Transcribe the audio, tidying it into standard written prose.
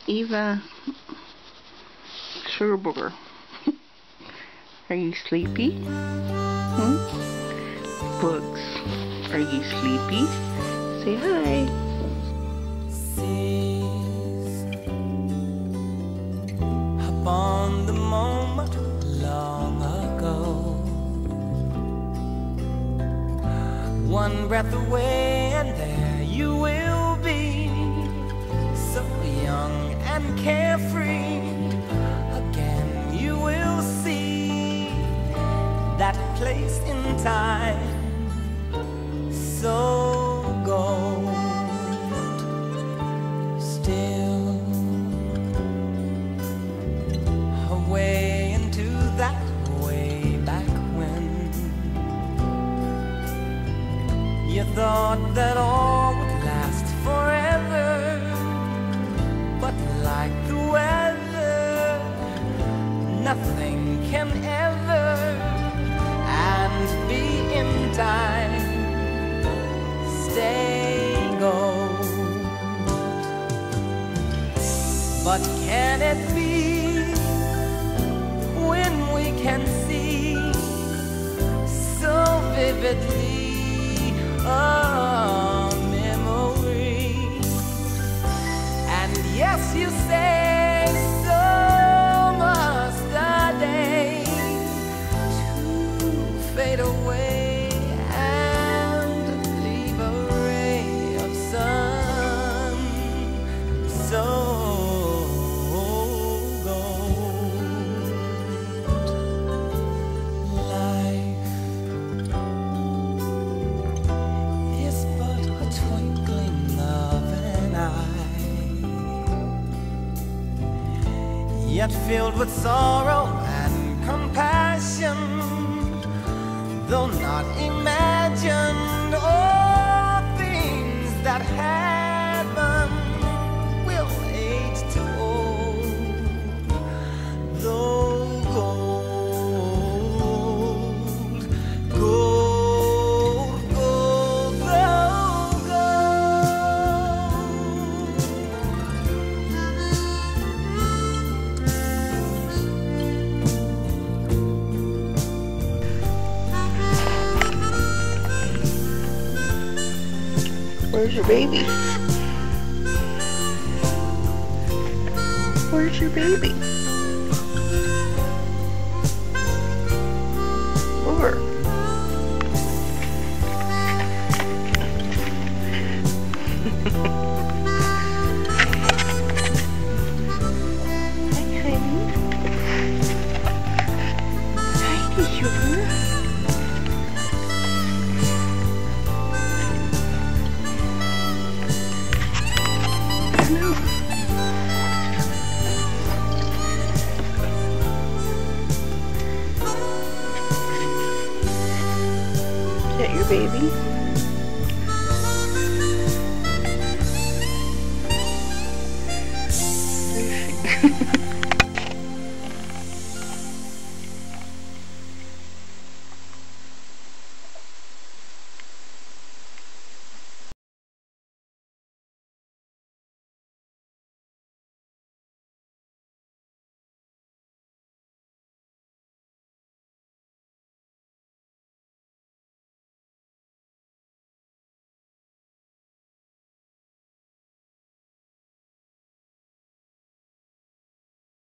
Eva, sugar booger. Are you sleepy? Bugs, are you sleepy? Say hi. Seized upon the moment long ago, one breath away and there you will be, so young and carefree. Again you will see that place in time, so gold. Still away into that way back when you thought that all would last forever, but like the weather, nothing can ever, and be in time, stay gold. But can it be when we can see so vividly a memory? And yes, you say so must a day to fade away and leave a ray of sun. So yet filled with sorrow and compassion, though not imagined, all things that happen will age to old, though gold, gold, gold, gold, Where's your baby? Where's your baby? Over. Hi, honey. Hi, sugar. Is that your baby?